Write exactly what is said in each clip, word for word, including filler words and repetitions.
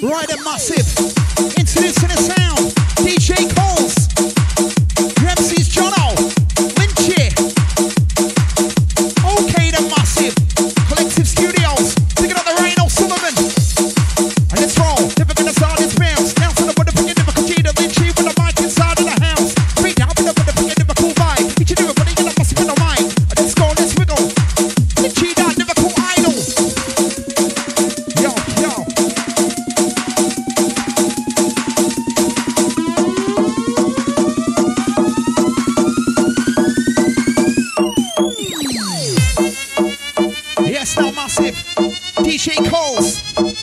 Right and massive. Introducing the sound. D J Coles. Your M C's Jono. Lynchy. Okay, the massive. Collective Studios. Picking up the Rain O'Sullivan. And let's roll. Never gonna start this bounce. Now to the motherfucking Liverpool G. The Lynchy with the mic inside of the house. Straight down with the motherfucking Liverpool vibe. Each and everybody in the massive in the mind. And let's go, let's wiggle. Lynchy, that Liverpool idol. Yo, yo. Yes, now massive. D J Coles.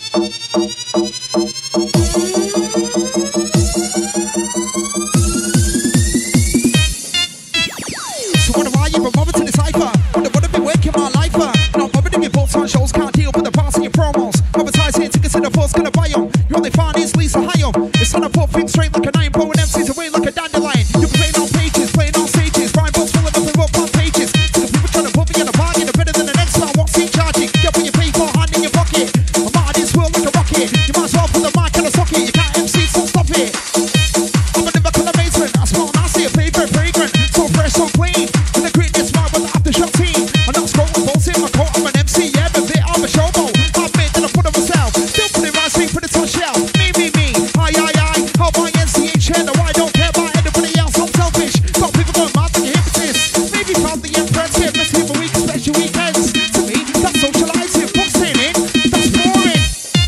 So what have I even bothered to decipher? Wonder what I've been working my life for? Not bothered if you bought on shows, can't deal with the parts of your promos. Advertising tickets in the force, gonna buy them. You only find is Lisa Hyam. It's on a put things straight like a nine, blowing M Cs away like a dandelion. You're playing on pages, playing on stages, rhyme books filling up with up on pages. So the people trying to put me in a bargain, are better than the next time. What's he charging? Get what you pay for, hand in your pocket. I'm out of this world like a rocket. You might as well put the mic in a socket. You can't M C, so stop it. I'm a lyrical amazement. I smell nasty, a favorite fragrant. So fresh, so clean. In the grit, it's right with the aftershock team. I'm not scrolling balls in my coat. I'm an M C, yeah, but bit of a showboat. I admit that I put on myself. Still putting right straight for the top shelf. Me, me, me. I, I, I. How my N C H N? No, I don't care about anybody else. I'm selfish. Got people going mad like a hypnotist. Maybe proud the empress. Hit me for weeks, special weekends. To me, that's socializing. Boxing in, that's boring.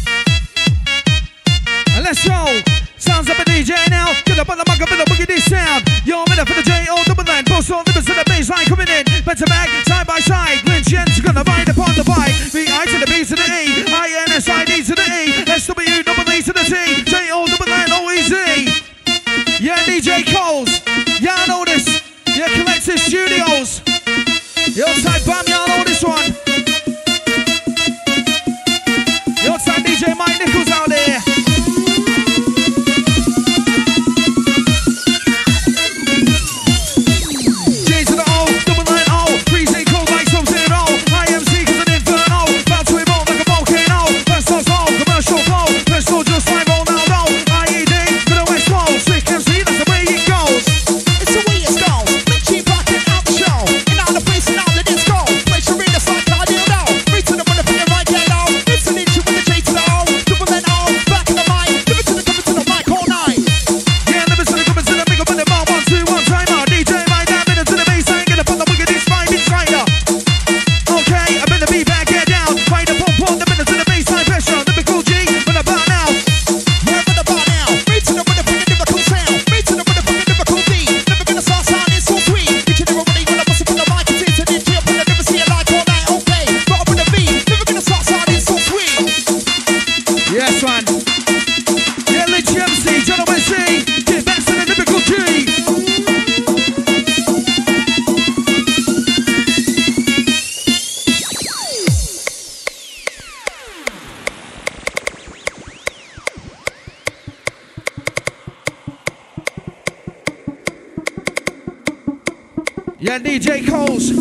And let's go. Sounds up a D J now. Get up on the mic up in the boogie this sound. Yo, minute for the J O double N. Post all limits to the baseline coming in. Better back, side by side. Lynch Jens gonna bind upon the bike. V I to the B to the E. I N S I D to the E. S W double E to the T. J O double N O E Z. Yeah, D J Coles. Yeah, I know this. Yeah, Collective Studios. Yo, type bam, y'all know this one. Yo, type D J Mike Nichols out there. J to the O, double N O, freezing cold like something in O. I M C cause an inferno, about to evolve like a volcano. First off, slow, commercial flow, pistol just like Ronaldo. I E D, for the West Coast, slick M C, that's the way it goes. It's the way it goes. Lynchy rocking out the show. And out the place and out the disco. Place your readers like I do now. Free to the motherfucking right get out. It's an inch with the J to the O. Double N O, back in the mic. Give it to the, give it to the mic all night. Yeah, let me see the comments in the big up in the bar. One, two, one time out. D J Mike, down into the bass, ain't gonna put the wicked this vibe inside ya. Okay, I'm in the beat back, get down. Fight the pump, pump, the minutes in the bass, time pressure. Lyrical G, but about now. Yeah, but about now. Free to the motherfucking lyrical sound. Free to the motherfucking lyrical beat. Never gonna start sounding so sweet. Each and everybody when I bust it from the mic. It's into the G up and I never see a light all night. Okay, got up with the beat. Never gonna start sounding so sweet. Yes, man. Yeah, Lynch M C, John O S C. Get back to the lyrical G. Yeah, D J Coles.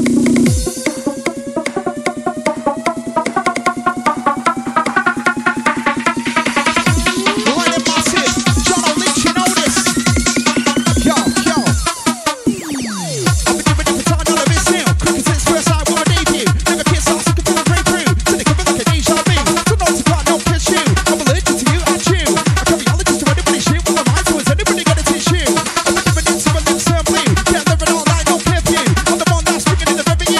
Right and massive. John O'Lynch, you know this. Yo, yo. I've been doing it for time, none of it's new. Cricket since first I won my debut. Never kiss off, looking for a breakthrough. Sitting cover like a deja vu. So no to God, no kiss you. I'm allergic to you and you. A cardiologist to anybody shit with my mind, so is anybody got a tissue? I'm living into a lips and blue. Can't live it all night, no curfew. I'm the one that's bringing in the very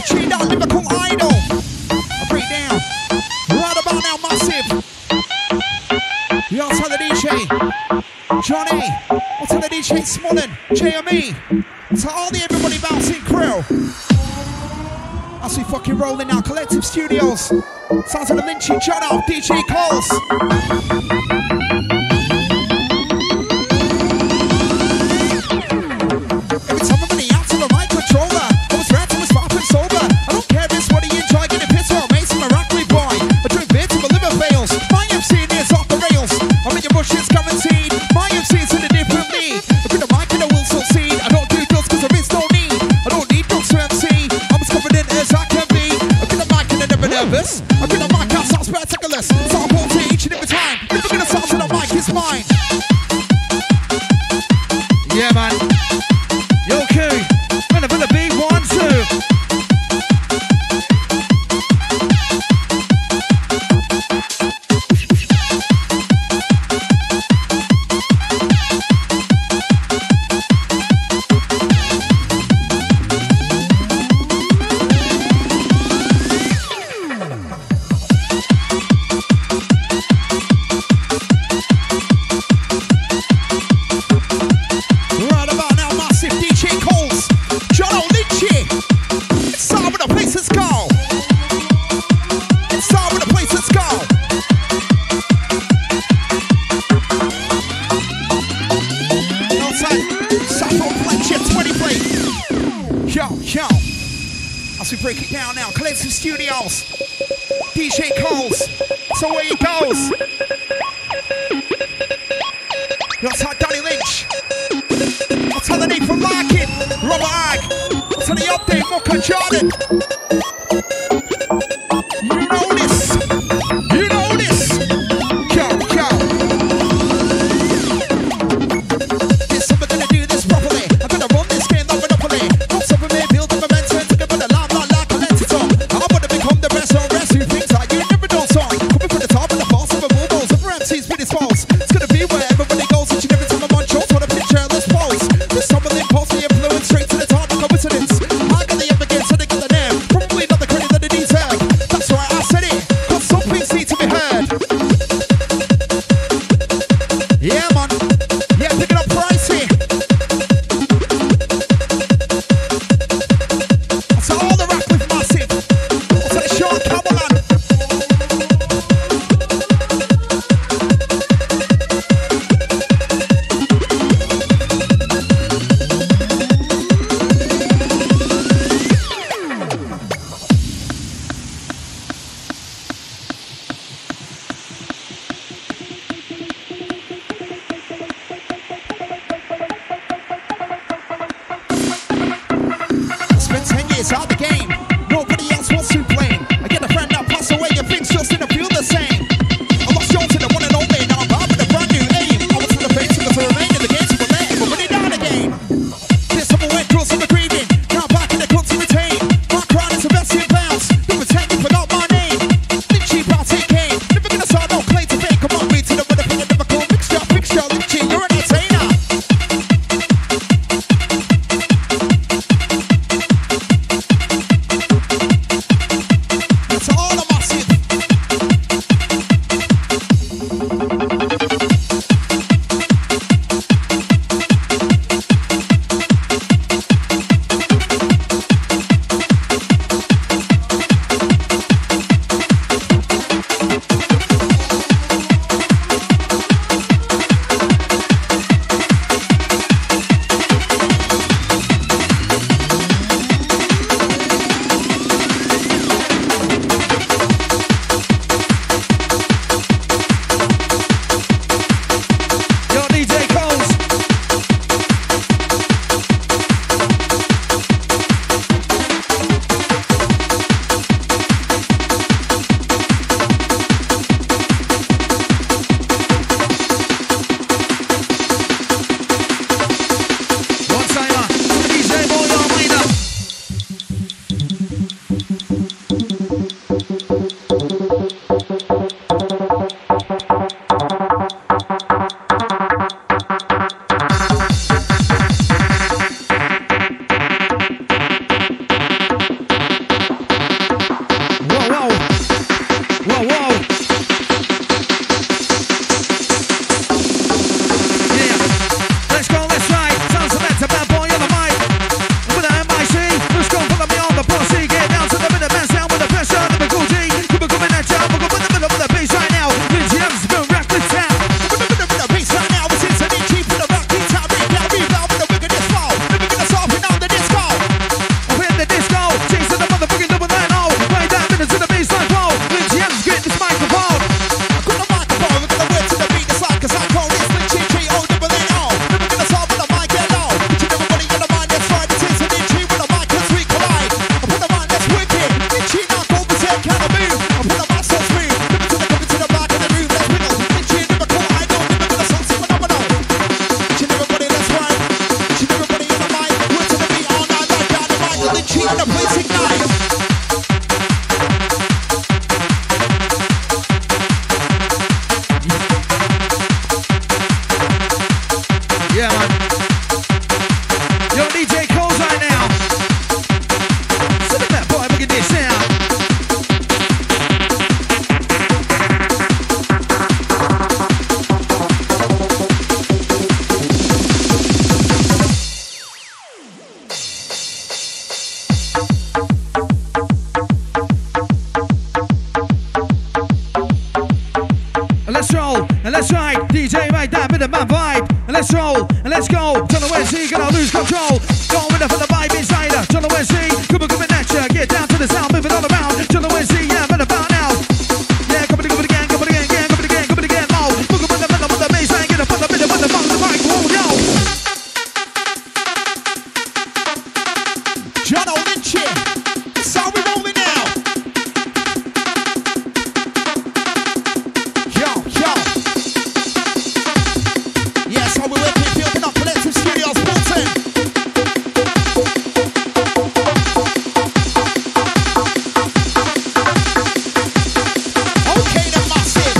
Lynchy, that Liverpool idol. I break down. Right about now, massive. Yo, tell the D J. Johnny. I'll tell the D J Smolin. J M E. To all the everybody bouncing crew. As we fucking rolling now, Collective Studios. Sounds of the Lynchy, John off, D J Coles. Every time I'm in the out to the right controller, I was red, I was far and sober. I don't care this, what do you enjoy? Getting pissed or amazing, a rockley boy. I drink beer till my liver fails. My M C is off the rails. I'm in your bushes, guaranteed. My M C's in a different league. I bring the mic and I will succeed. I don't do drugs cause there is no need. I don't need drugs to M C. I'm as confident as I can be. I bring the mic and I'm never nervous. I bring the mic out, sounds spectacular. So I'm won't take each and every time. Never gonna sound to the mic, it's mine. Yeah, man. Yo, Q. Man, for the big one, two. Right about now, massive D J Coles. John Lynchy. It's time with the place, let's go. It's time with the place, let's go. No time. Saffron Fletcher, twenty plate. Yo, yo. As we break it down now, Collective Studios. D J Coles. So where he goes. Yo, time Danny Lynch. I'll tell the name from Larkin, Robert Ag. To the update, Mocha Jordan. You know this. You know this. Yo, yo. This I'm gonna do this properly. I'm gonna run this game, not monopoly. Don't suffer me, build up momentum. Took about the lamb, not like a lens on. I wanna become the best or rest. Who thinks that you never done song? Coming from the top of the false of a bulldoze. Over M Cs with his false. It's gonna be where everybody goes. Each and every time I'm on shows, want a picture, let's pose. There's some of them post the influence straight to the top, no coincidence. I got the evidence, so they got the name. Probably not the credit that it deserve. That's right, I said it. Cause some things need to be heard. Yeah, man. Yeah, picking up pricey. That's all the rap with massive. That's the Sean Cameron. Spent ten years out the game. Nobody else wants to play. I get a friend that passed away and things just didn't feel the same. I lost Jones to the one and only. Now I'm back with a brand new aim. I was from the face to the remain in the game to let everybody down again. This summer went through some breathing. Now back in the club to retain. My crown is the best in bounce. You pretend you forgot my name. Lynchy bounce it came. Never gonna start no claim to fame. Come on, read to the weather thing and never call mixture, fixture. Lynchy, you're an entertainer. Lynchy and the place ignite. Yeah, man. Yo, D J Cole's right now. Sit in that boy, look at this sound. And let's roll, and let's ride. D J, right that bit of my vibe. And let's roll, and let's go. Tell the West Sea, gonna lose control. Go with the for the vibe inside her. Tell the West Sea, come on, come on, at ya. Get down to the sound, move it all around. Tell the West Sea, yeah, better bow now. Yeah, come on, come on again, come on again, again, come on again, come on again, low. Look up on the middle, on the bass line, get up on the middle, on the bottom, the mic, roll, yo. John Lynchy, that's how we rolling now. Yo, yo. Yes, how we working, building up Collective Studios, Bolton. Okay, then massive.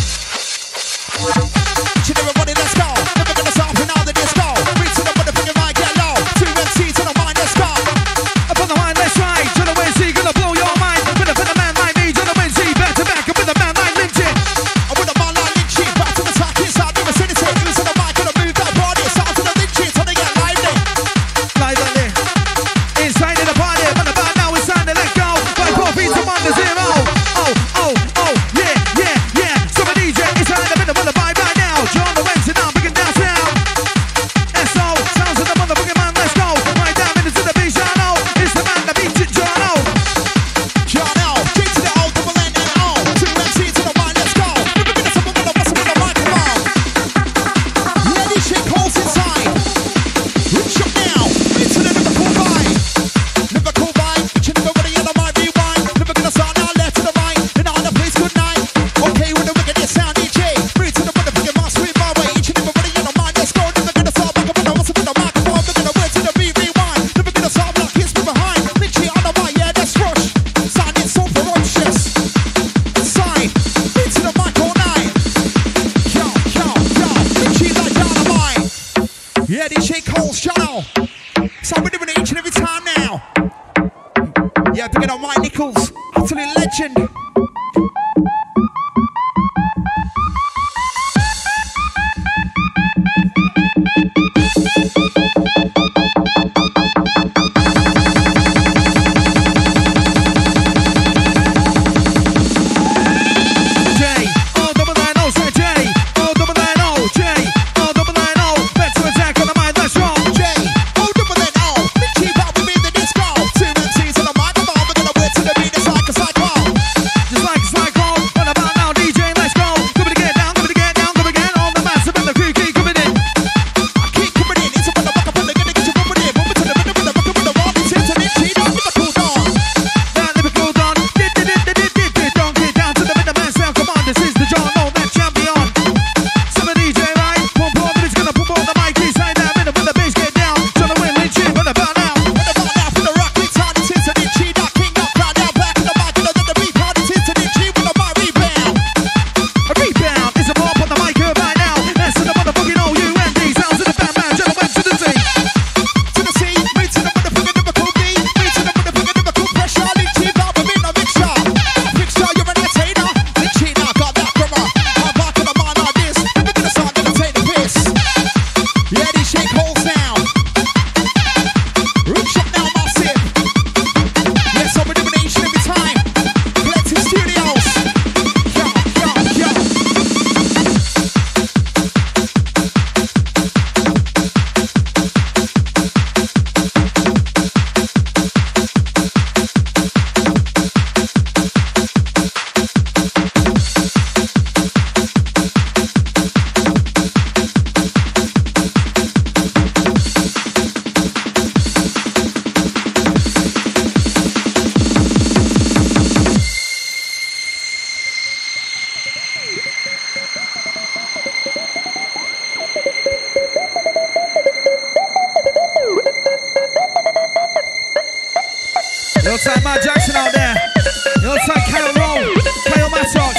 Should everybody, let's go. Never gonna stop in all the disco. Three to the motherfucking mic, get low. Two M C to the mind, let's go. Up on the line, let's ride. Tell the West Sea, gonna blow your mind. With a, with a man like me, tell the West Sea, back to back. With a man like Lynchy. I'm with a man like Lynchy, back to the track inside the vicinity. Use of the mic, gonna move that body. Sound to the Lynchy, till they get lively. Live on there. Inside of the party, but about now it's time to let go. Five, four feet to one to zero. Oh, oh, oh, yeah, yeah, yeah. So the D J is right in the middle of the vibe right now. John the West and now bringing down sound. S O, sounds of the motherfucking man, let's go. Right down into the beat, Jono. It's the man that beats it, Jono. Jono, J to the O, double N and O. Two M C to the mind, let's go. Never gonna stop, I'm gonna bustle with the microphone. Lady shake holes inside. Reach up now, into the Liverpool vibe. Liverpool vibe, each and everybody in the mic rewind. Never gonna start now, left to the right. And on the place, good night. Okay, with the wickedest sound, D J. Three to the motherfucking mouse, sweet my way. Each and everybody in the mind, let's go. Never gonna stop, I'm gonna bustle with the microphone. Never gonna word to the beat, rewind. Never gonna stop, like kids from behind. Lynchy on the mic, yeah, that's rush. Sounding so ferocious. Side, beat to the mic all night. Yo, yo, yo, Lynchy like dynamite. Yeah, these shake holes, Jono. So we're doing it each and every time now. Yeah, bringing on Mike Nichols, absolute legend. J, oh, double nine, oh, say J, oh, double nine, oh, J, oh, double nine, oh, back to attack on the mic, let's roll. J, oh, double N, O. Lynchy pop with me in the disco. Two M Cs on the microphone, we're gonna word to the beat, it's like a cyclone. Yo, time Matt Jackson out there. Yo, time Kyle Rowe, Kyle Mattox,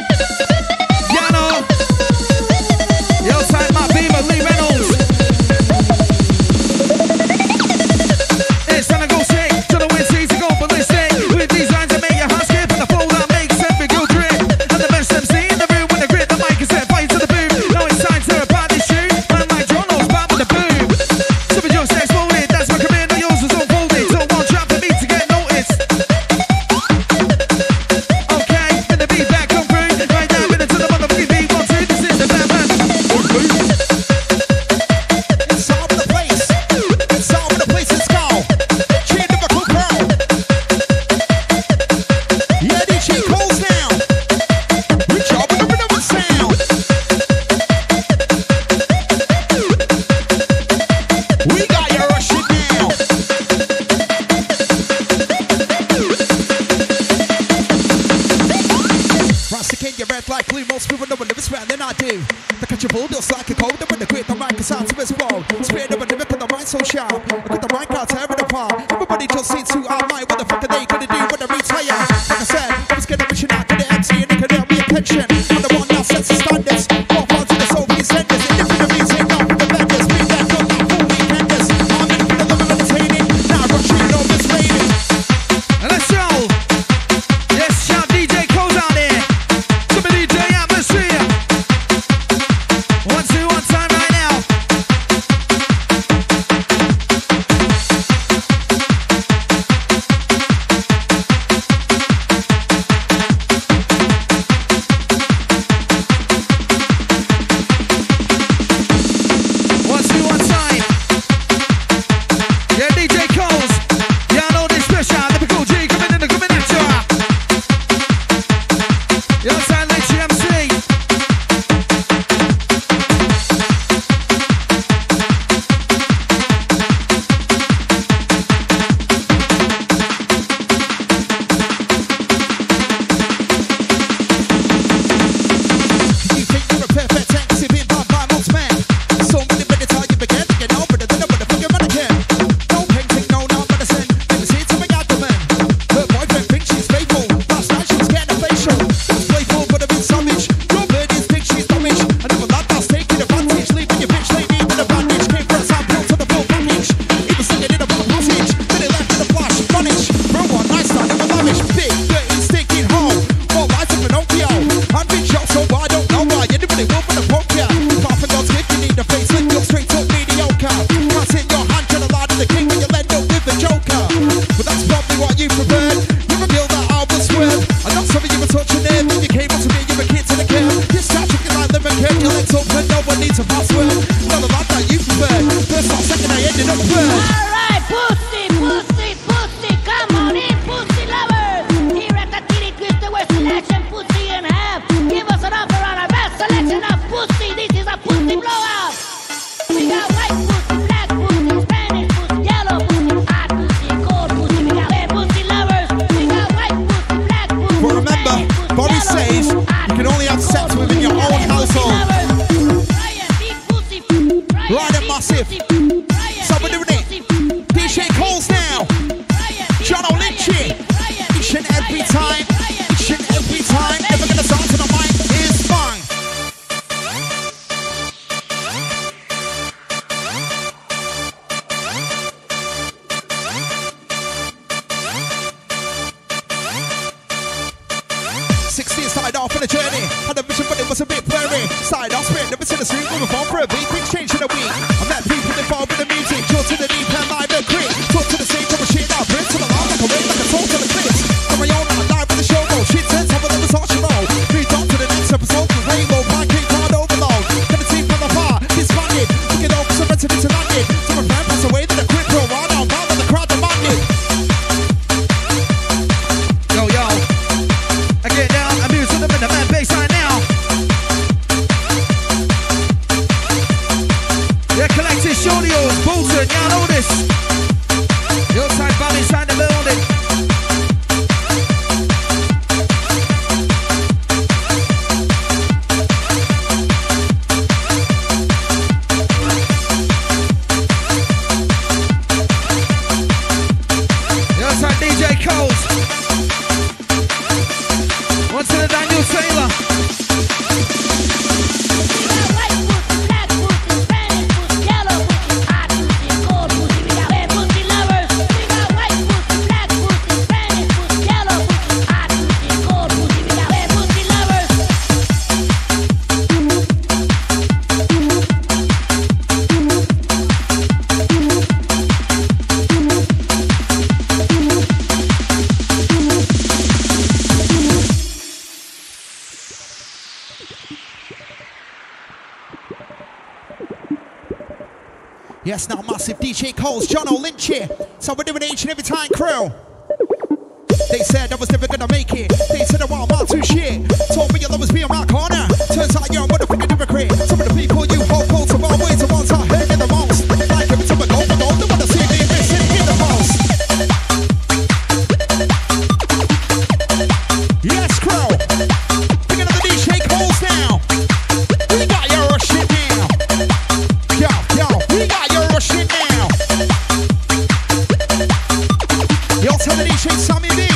Yano. Yo, time Matt Beamer, Lee Reynolds. It's time to go sick, to the wind seas to go ballistic. With these lines that make your heart skip and the flow that makes every good grip. And the best M C in the room with the grit, the mic is set fire to the boom. Now it's time to about this tune. Man like John knows back with the boom. Super just exploded, that's my career, not yours was unfolded. So one trap for me to get noticed. Okay, when the beat back come through, right down with it to the motherfucking beat. One, two, this is the bad man. It's all over the place. It's all over the place. Let's go. Chain Liverpool Pro. Yeah, D J Cole's now. Reach out with the rhythm and sound. We got you rushing now. Rusticate your red like blue. Most people know what lyrics better than I do. They catch your bull, just like a cold. When they quit the mic, it's out to this world. Spirit of a lyric and the right so sharp. Look at the right out, tear it apart. Everybody just seems to outline. What the fuck are they gonna do when they retire? Like I said, I was getting mission out to the M C and they could help me attention. I'm the one that sets the standards. Walk on to the Soviet senders. And if the music not for the vendors, bring that gun like full weekenders. I'm in for the love of entertaining. Now I'm rushing on this lady. And let's go. Yes, shout D J Cole's out there. Super D J atmosphere. One, two, one time right now. One, two, one time. Yeah, D J Cole's. Yeah, I know this special. Typical G coming in, coming at ya. You understand, like G M C. You think you're a perfect tank, see being bought by most men. So many minutes how you begin to get over the dinner with a fucking mannequin. No painting, no not medicine. Never see it to my abdomen. Her boyfriend thinks she's faithful. Last night she was getting a facial. She was playful but a bit savage. Your birdies think she's damaged. Another lad that's taking advantage. Leaving your bitch lady with a bandage. Came for a sample to the full package. He was singing in a full passage. Then he left in a flash, vanished. For one night stand in a lavish. Big, dirty, stinking hole. More lights in Pinocchio. I'm big shot so I don't know why anybody will for the poke ya. Apart from God's gift, you need a face and you're straight up mediocre. Can't sit your hand to the lad of the king when you'll end up with the joker. But that's probably what you preferred. You revealed that I was worth. And not something you were touching there. Then you came up to me, you were a kid to the curb. You start chicken like liver curd, your legs up and no one needs a password. Not the lad that you preferred. First or second, I ended up third. Alright, pussy, pussy, pussy, come on in, pussy lovers. Here at the Titty Twister, we're selection pussy in half. Give us an offer on our best selection of pussy. This is a pussy blowout. We got white pussy, black pussy, Spanish pussy, yellow pussy, hot pussy, cold pussy. We got red pussy lovers. We got white pussy, black pussy, But remember, Spanish pussy, Bobby yellow says pussy, you can only have sex hot within your pussy, own red pussy household. lovers. Ryan, deep pussy, Ryan, Right and deep massive. pussy, Ryan, So we're deep doing it. pussy, D J Cole's now. John O'Lynch. Each and every time. Each and every time. Never gonna start to the mic is fine. sixteen started off on a journey. Had a vision, but it was a bit blurry. Started off spirit, never seen a street. Moving on for a beat, quick change in a week. I met people involved with the music. Draw to the deep and live and quick. Talk to the stage, I'm a shit out. Bring to the line like a wave, like a soul to the clips. On my own, I'm live with the show go. Shit turns up with the massage roll. Moved on to the next episode. The rainbow, black king, card overload. Gonna see from afar, disbanded. Looking over, surrendered into landed. So my friend passed away, then a quick roll. Right on, round and the crowd demanded. Yo, yo. I get down, I'm using them in the man baseline now. Yeah, Yes, now massive D J Coles, John O'Lynch here. So we're doing each and every time crew. They said I was never gonna make it. They said I'm all too shit. Told me you'll always be in my corner. Turns out you're a motherfucking hypocrite. Some of the people you hold close to all ways, the ones I hate in the most. Like every time I go, I go, they wanna see me missing in the most. Yes, crew. Bring another D J Coles now. We got your shit now. Yo, yo, we got your shit now. Yo, tell the D J Sammy B.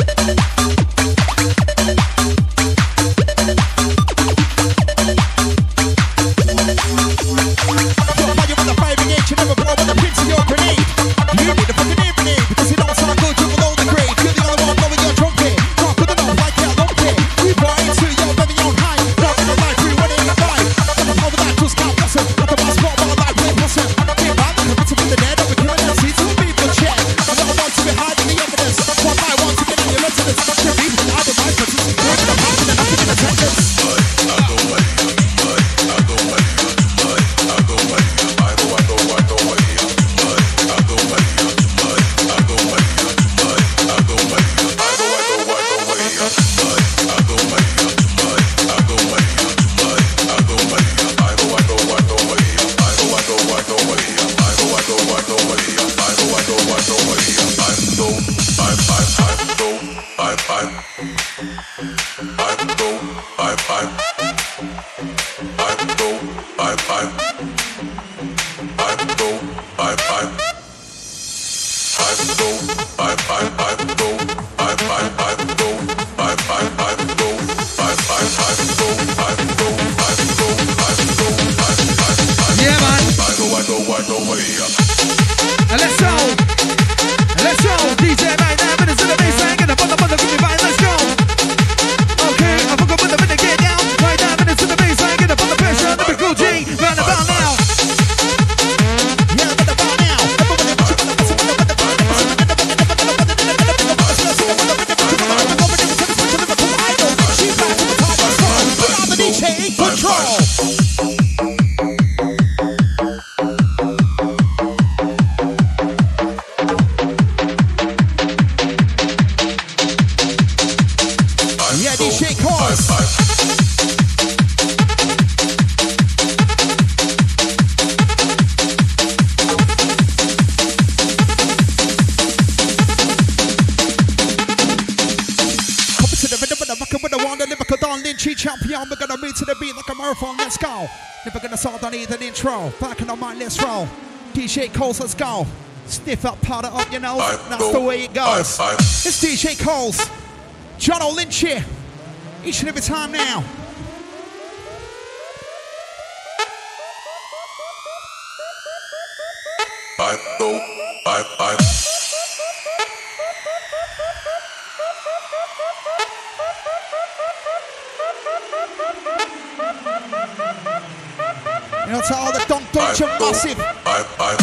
Champion, we're gonna move to the beat like a marathon, let's go. Never gonna start, don't need an intro. Back in the mind, let's roll. D J Coles, let's go. Stiff up, powder up your nose, that's the way it goes. It's D J Coles, John O'Lynch here, each and every time now. I go, I, I. You know, to all the Don Deutsche massive. I, I.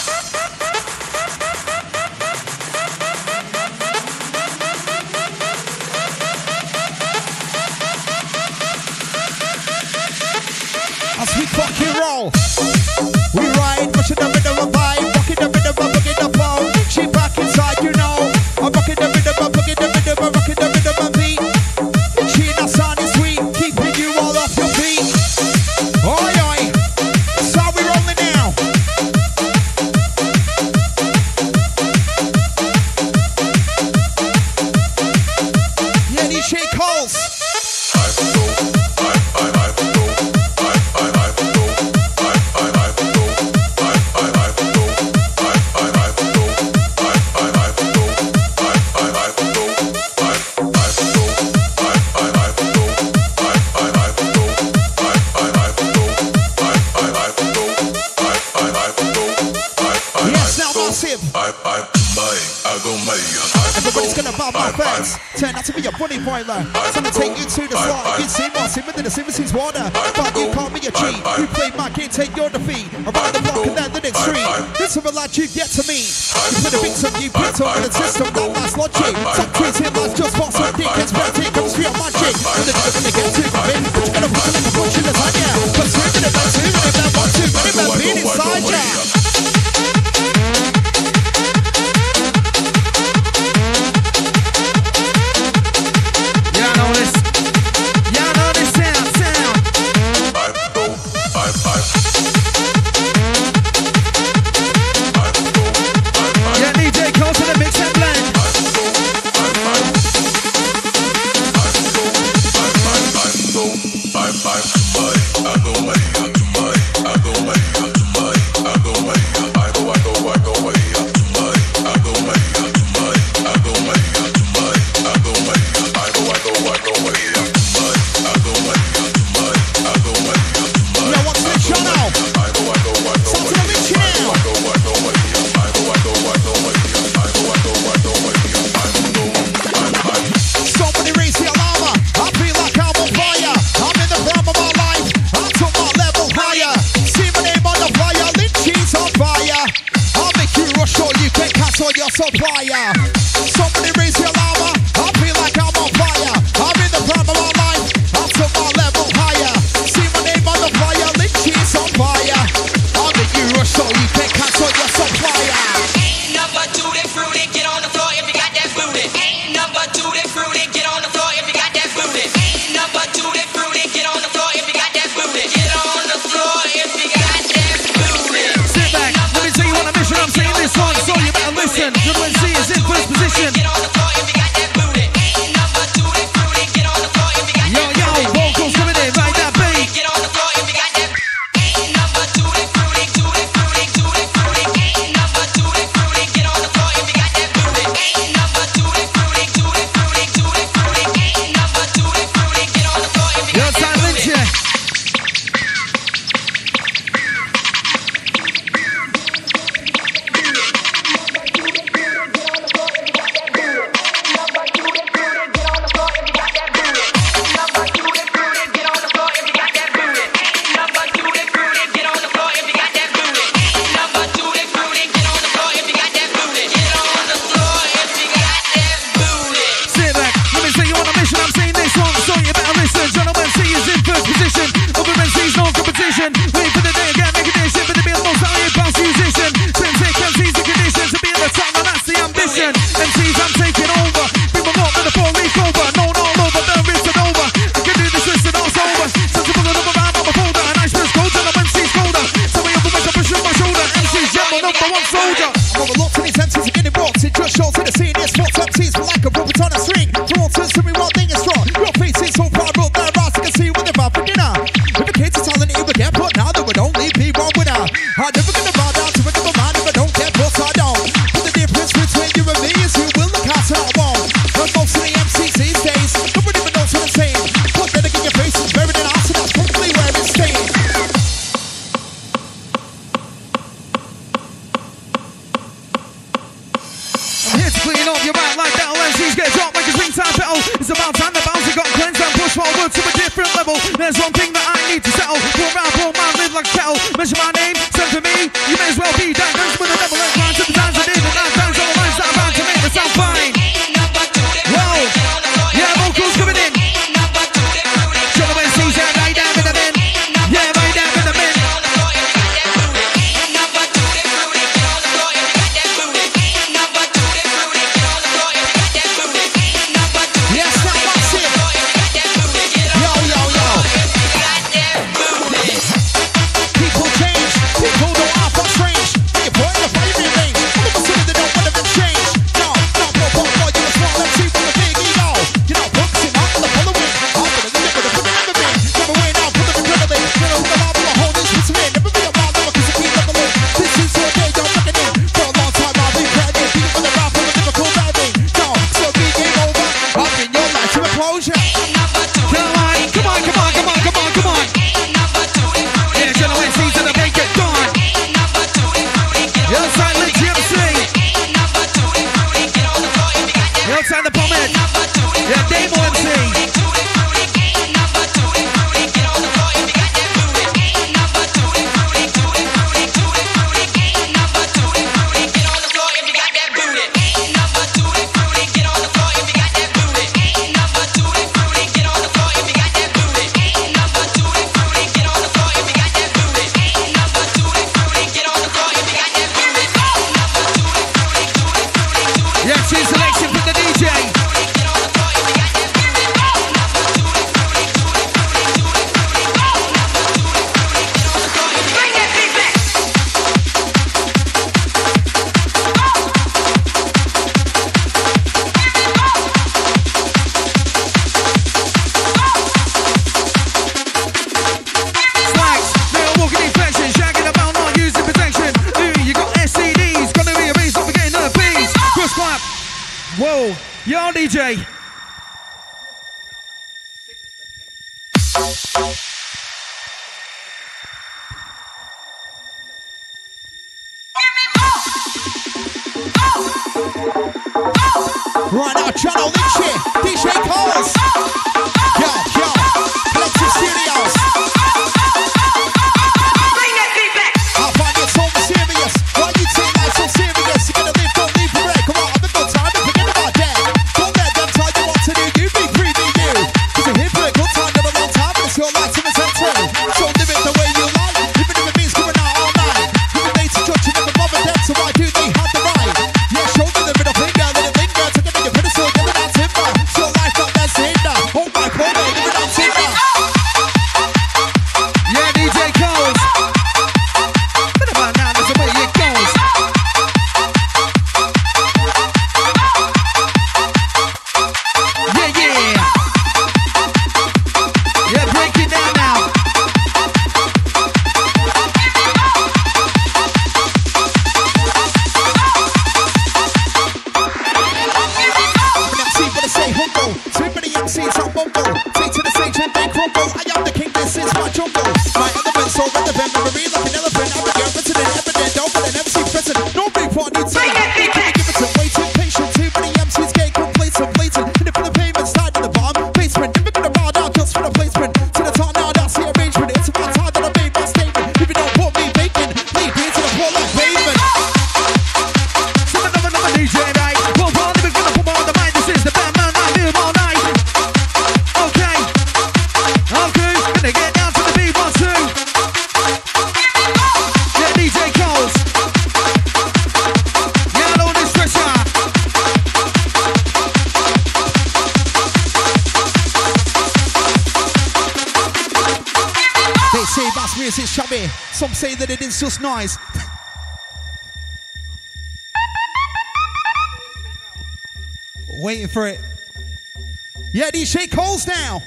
As we fucking roll, we ride, pushing the rhythm of vibe, rocking the rhythm of boogie the flow. She back inside, you know. I'm rocking the rhythm of boogie the rhythm of rocking the rhythm of beat. She in the sound is sweet, keeping you all off your feet. Oi, oi. Everybody's gonna bob my face. Turn out to be a funny boiler. So I'll take you to the slaughter. You see more simmer than the Simpsons water. But you call me a cheat. You play my game, take your defeat. Around the block and then the next street. This is a lot you get to me. You put a beat on you, beat over the system, that last logic. Some kids here must just want some dick. It's better take comes real magic. And they're gonna get to me. But you're gonna put it like a bunch of lasagna. But two minutes, two minutes, that one, two minutes, that beat inside ya. is in first position. Yo, yo, vocals coming in, right that beat. Yo, time Lynch here. Sit back, let me say you on a mission. I'm saying this wrong, so you better listen. Gentlemen, C is in first position. Over M C's no competition. Wait for the day again, make a nation for the be the most valuable bounce musician. Then take M C's the conditions to be at the top, and that's the ambition. M C's I'm taking over. Bring my rock to the four leaf over. No, no, over, then reach it over. I can do this, listen, all over. Sensible and over round on my folder. And I spills cold till I'm M C's colder. Tell me up and I push on my shoulder. M C's general number one soldier. I'm over lots of these M Cs are getting rocks. It just shows to the scene. It's what's M Cs for like a puppet on a string. Flaunches to me one thing is strong. Your face is so proud, but their eyes can see what they're about for dinner. If the kids are telling you would get put now, there would only be one winner. I'm never gonna bow down to a double man if I don't get put I don't. But the difference between you and me is who will look out and I won't. And most of the M Cs these days, nobody even knows what I'm saying. But then again, your face is buried in ass, and that's probably where it's staying. I'm here to clean up your right like that. M C's get dropped like a springtime petal. It's about time the bounce got cleansed and pushed forward to a different level. There's one thing that I need to settle. Pour around, pour man, live like a kettle. Mention my name, send for me. You may as well be diagnosed with a double X line to the times I did. And nine times on the lines that I'm about to make me sound fine. Whoa, yeah, vocals coming in. Show the M C's there, right down in the bin. Yeah, right down in the bin. Yes, now that's it. Yo, yo, yo. People change. People don't act for strange. When you put in the fire in your veins, all of a sudden they don't want to change. No, no, no, no, no, you just want them to with a big ego. You know, focusing on the following. I'm gonna live with a good never been. Never win out, put them in adrenaline. You know, the mob will hold this piece of it. Never be a wild lover, cause you keep leveling. This is your day, you're looking in. For a long time, I'll be pregnant. Deep with the rap, with a difficult diving. No, still be game over. Up in your life to a closure. Come on, come on, come on, come on, come on, come on. Yeah, show the M C's and the make it done. Yo, outside Lynch M C. Yo, outside the Pommet. Yeah, Damo M C. Yeah, tune selection from the D J. Flags, they're walking infection, shagging about not using protection. Ooh, you got S T Ds, gonna be a reason for getting another piece. Cross clap. Whoa, yo D J. Right now, Channel Lynch here, D J Coles. Yo, yo, Flexi Studios. I find it so mysterious. Why you take that so serious? You're gonna live, don't leave for it. Come on, have a good time and forget about that. Don't let them tell you what to do. You be free, be you. Cause you're here for a good time, not a long time, and it's your life to the center. So live it the way you like, even if it means going out all night. You've been made to judge, you never bother them, so why do they have the right? Yeah, show me the middle finger, let it linger. Together you put it so yelling out timber. this is chubby. Some say that it is just nice. Waiting for it. Yeah, D J Cole's now.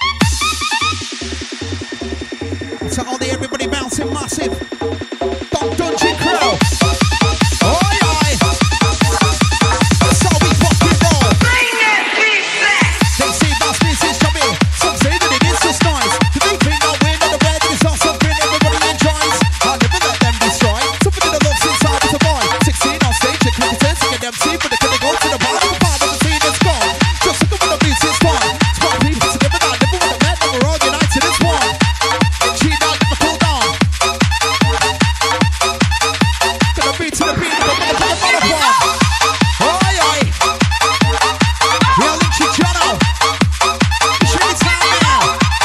To all the everybody bouncing massive. Dog Dungeon Crow. Oi, oi. That's how we fucking roll. Bring that beat back. They say that's this is chubby. Some say that it is just nice. Do they think that we're not aware that it's not something everybody enjoys? I'll never let them destroy. Something that I love since I was a boy. sixteen on stage, a cricketer singing M C, but they couldn't go to the bar. The bar of the scene is gone. Just look at what the music's fun. Smart people together now, never would have met them. We're all united as one. And she now never cool down. Gonna beat to the beat, but I'm gonna put a bottle one. Oi, oi. We are Lynchy Jono. It's really time now.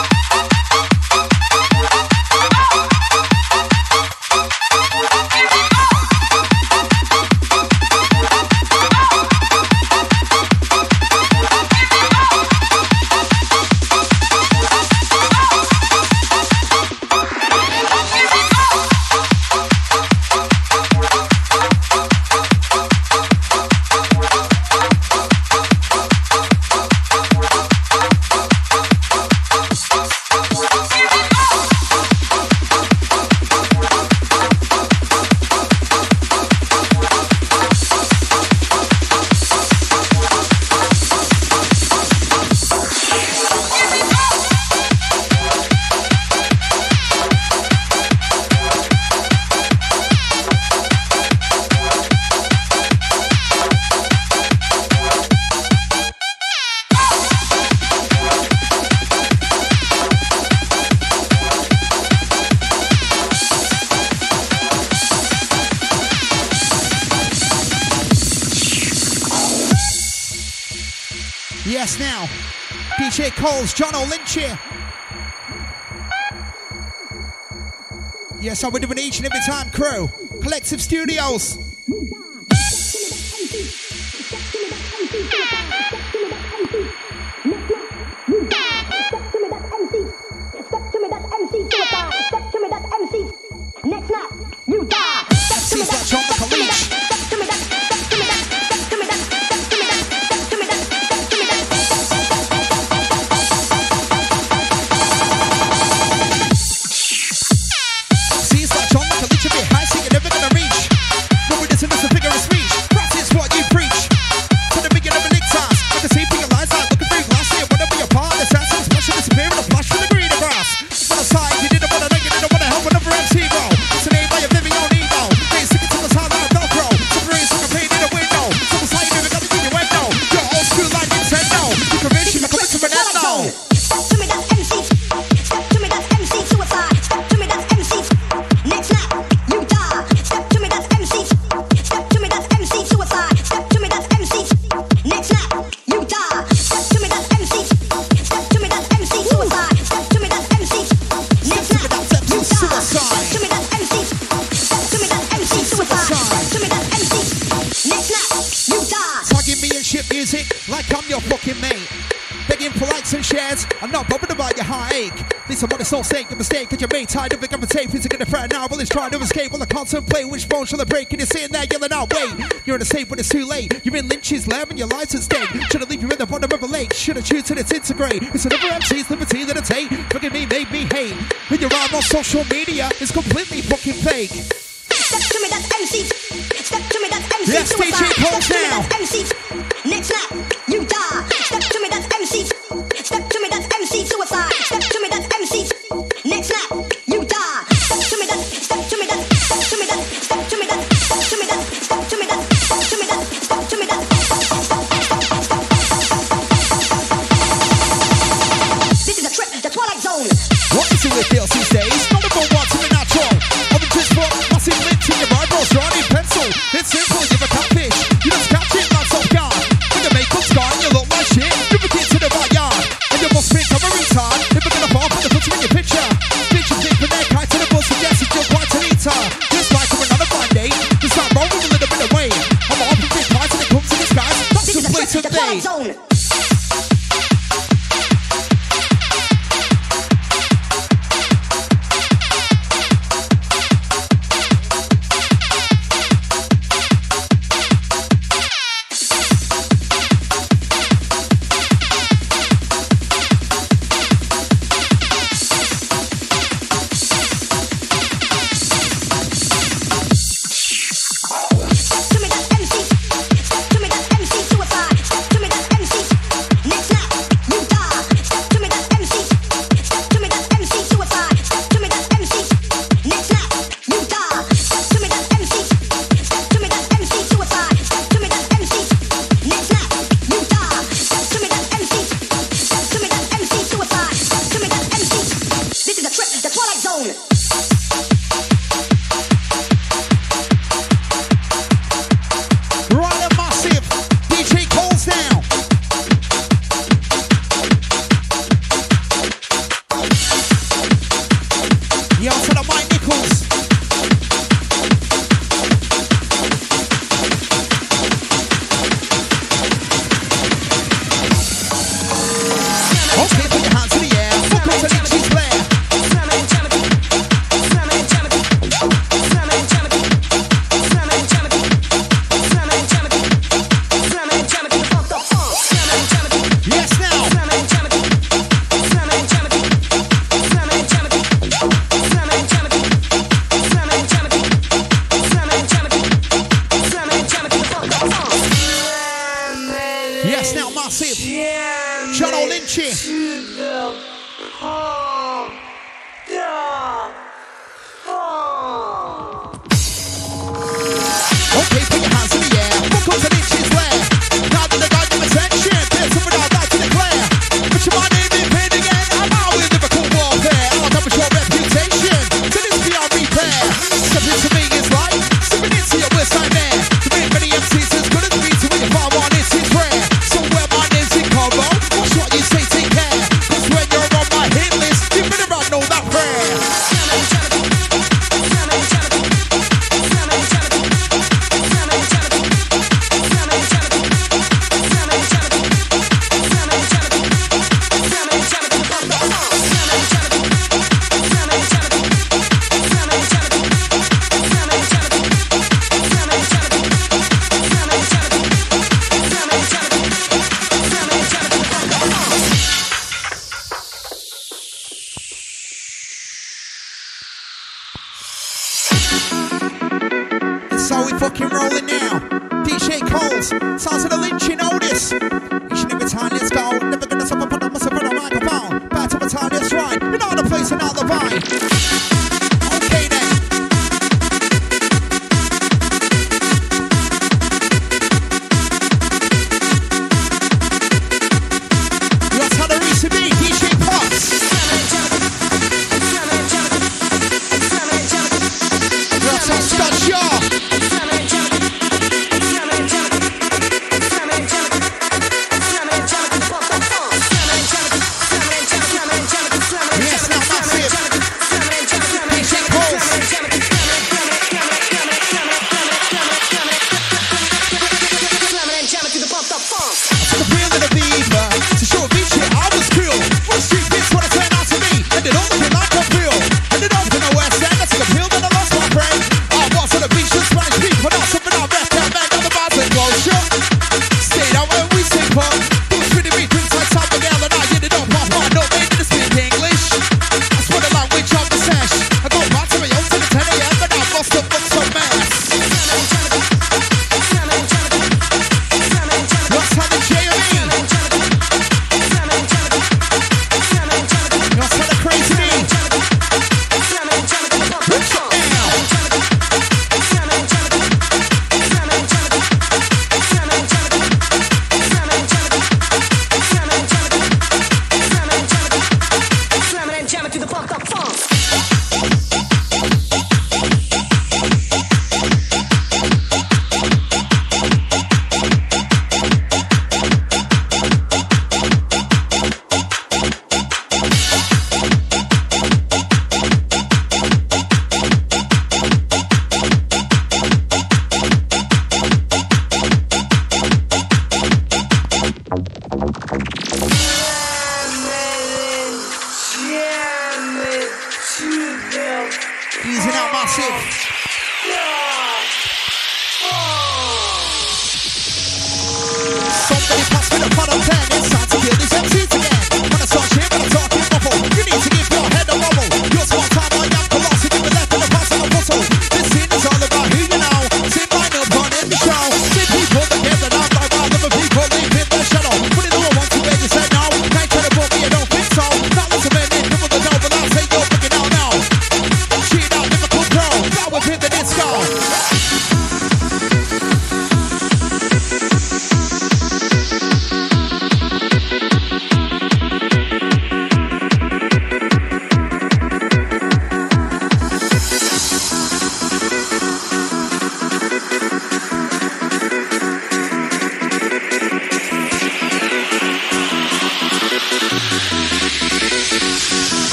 Yes, now. D J Cole's Jono Lynch here. Yes, I'm with an each and every time crew. Collective Studios. Sees that John McAleach. Sees that John McAleach a bit high, so you're never gonna reach. When we listen to the figure of speech, practice what you preach. To the beginning of an task, with the same thing your lies out, looking through glass, so you wanna be a part of the sense of splashing, disappearing, a flash from the green grass. When I side, you didn't wanna know, you didn't wanna help another M C roll. It's an aim by a living on ego. They stick it to the side like Velcro. Separates like a pain in a window. Someone's like, you got to do your window. You're old school like Nintendo. You can reach, you can come to an end now. Step to me, that's M C. Step to me, that's M C suicide. Step to me, that's M C. Next snap, you die. Step to me, that's M C. Step to me, that's M C suicide. Step to me, that's M C. Next snap, you die. Step to me, that's M C. Step to me, that's M C suicide. Step to me, that's M C. Next snap, you die. Step to me, that's M C. Step to me, that's M C suicide. Step to me, that's M C. Next snap, you die. Tagging me in shit music like I'm your fucking mate. Begging for likes and shares, I'm not bothered about your heartache. Listen, what it's all sake, the mistake that you made. Tired of it, I'm a tape, it's gonna threat now. Well, it's trying to escape while I contemplate which bone shall I break. And you're sitting there yelling out, wait, you're in a state when it's too late. You're in Lynch's lab and your life's at stake. Should've leave you in the bottom of a lake. Should've choose to disintegrate. It's another M C's liberty that I take. Look at me, made me hate. When you're out on social media, it's completely fucking fake. Step to me, that's M C. Step to me, that's M C. Yes, D J suicide. Cole Step to me, now. that's M C. Next snap, you die. Step to me, that's M C. Step to me, that's M C suicide. Step to me, that's M C. Next snap, you die. Step to me, that's. Step to me, that's. Step to me, that's. Step to me, that's. Step to me, that's. Step to me, that's. Step to me, that's. Step to me, that's. This is a trip, the Twilight Zone. What is it with girls these days? None of them want to be natural. Other just for massive lint in your eyebrows, drawing in pencil. It's simple, you're a catfish. You just catch it, that's off guard. When your makeup's gone, you look like shit. You forget to the backyard. And you must think I'm a retard. If we're gonna fall, put the picture in your picture. Bitches think for their kite to the bus, and yes, it's your quite an eater. Just like from another blind date. Just like rolling a little bit away. I'm off with big pies and it comes to the skies. That's This the is a place trip, of the Twilight day. Zone. Yes, now massive. John O'Lynchy. Okay, put your hands in the air. Look up to Lynch's lair. Now that the guy give attention, there's someone I'd like to declare. Put your money in the pin again. I'm out with lyrical warfare. I'll double your reputation. So this beyond repair. Stepping to me is life. Stepping into your worst nightmare. To make many M Cs as good as me. To when you far on it is rare. So where my name's in combo, watch what you say, take care. Cause when you're on my hit list,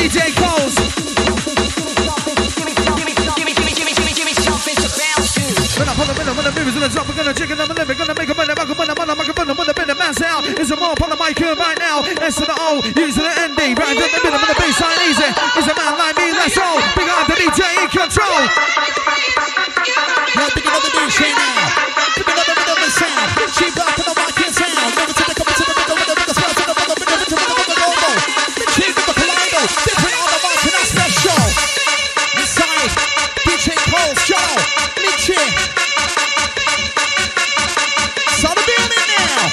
D J Coles. When I pull up in the movers in the top, we're gonna check it up a little bit, gonna make a money, make a money, money, make a money, money, bend the man sound. It's a more upon the mic here right now. S to the O, U to the N D, right in the middle of the baseline, easy. It's a man like me, let's roll. Big on the D J in control. Now pick another D J now. Pick another bit of the sound. Cheap back to the mic and sound. Never to the come to the middle with the bigger spell to the mother, bigger to the mother global. Cheap with the Kaleido. Different on the mic and that's their show. Inside, D J Cole's show. Mitchie. Start the building now.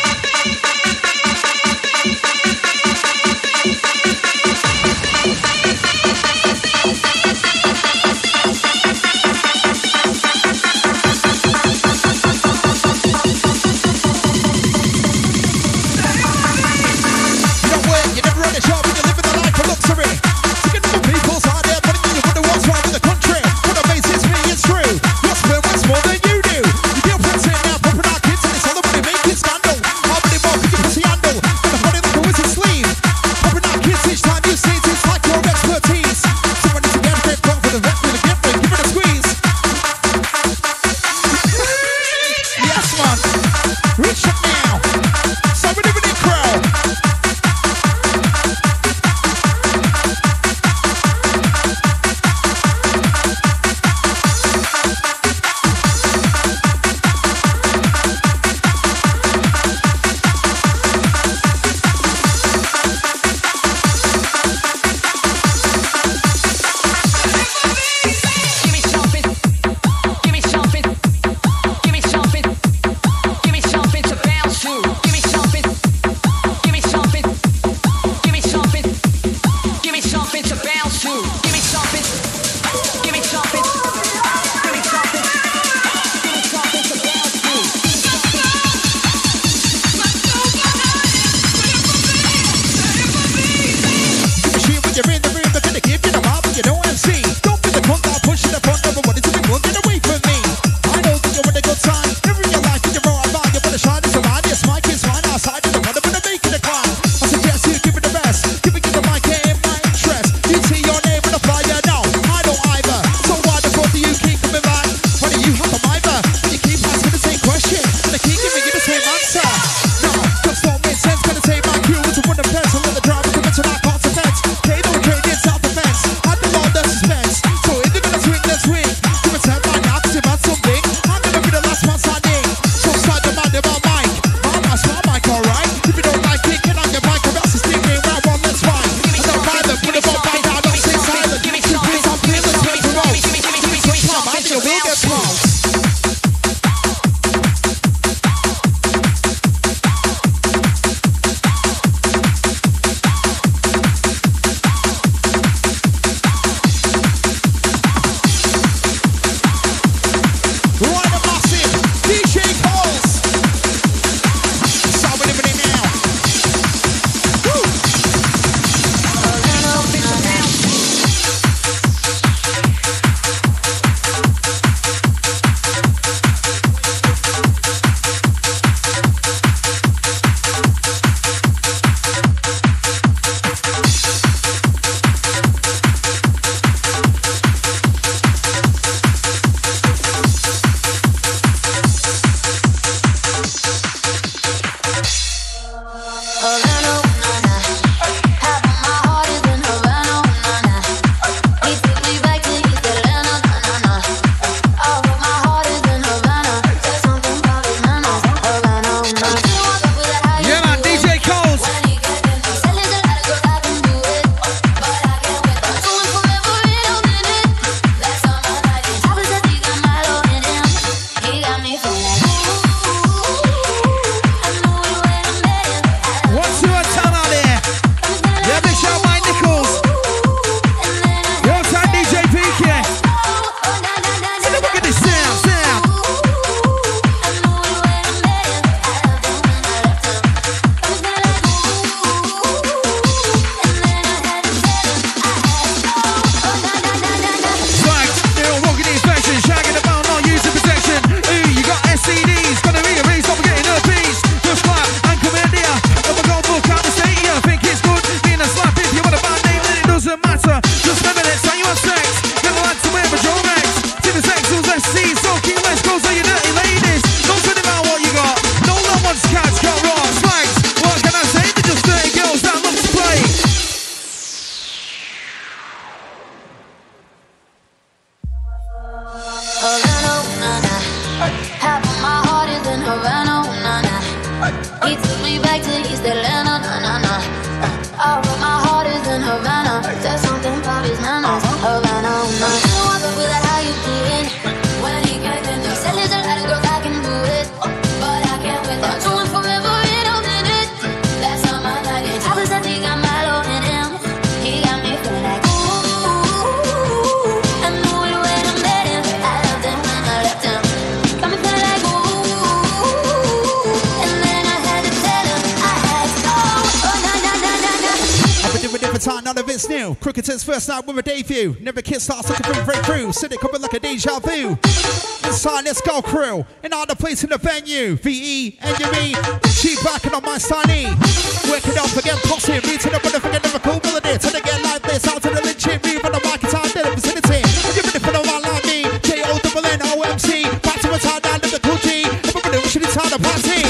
time, none of it's new. Cricketers first night with a debut. Never kiss starts looking for a breakthrough. Said it coming like a deja vu. Inside, let's go crew. In other place in the venue. V E, N U E. Cheap backing on my Sunny. Working up again, posse. Beating up on the forget never cool melody. Till they get like this. Out to the lynching. Move on the mic, it's out in the vicinity. You're ready for the one like me. J O double N O M C. Back to a time down to the cool G. Everybody wishing it's time to party.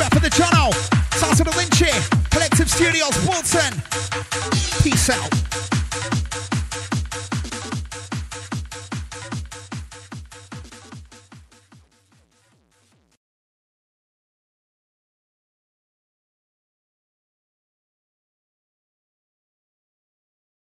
Studios, Wilson. Peace out.